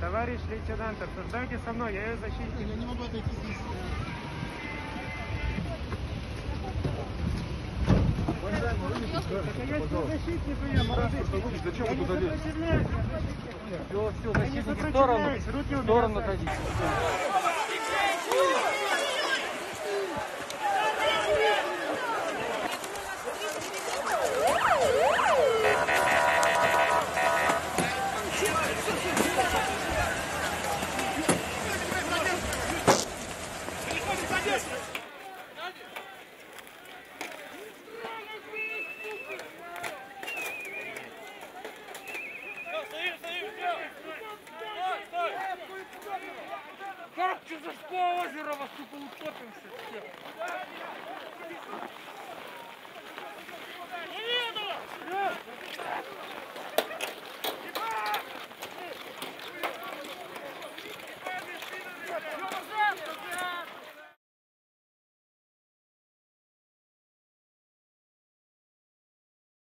Товарищ лейтенант, обсуждайте со мной, я ее защитник. Я не могу отойти здесь. Я защитник, я молодой. Зачем вы туда лезете? Все, защитники, в сторону ходите. Как ты за озеро вас, сука, утопимся?